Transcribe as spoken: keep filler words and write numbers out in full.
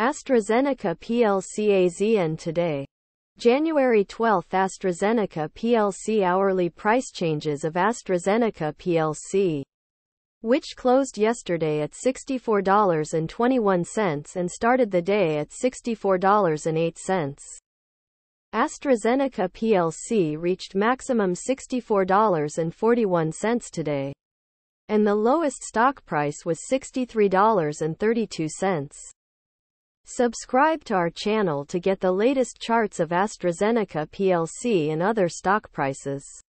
Astrazeneca P L C A Z N Today. January twelfth. Astrazeneca P L C hourly price changes of Astrazeneca P L C, which closed yesterday at sixty-four dollars and twenty-one cents and started the day at sixty-four dollars and eight cents. Astrazeneca P L C reached maximum sixty-four dollars and forty-one cents today, and the lowest stock price was sixty-three dollars and thirty-two cents. Subscribe to our channel to get the latest charts of Astrazeneca P L C and other stock prices.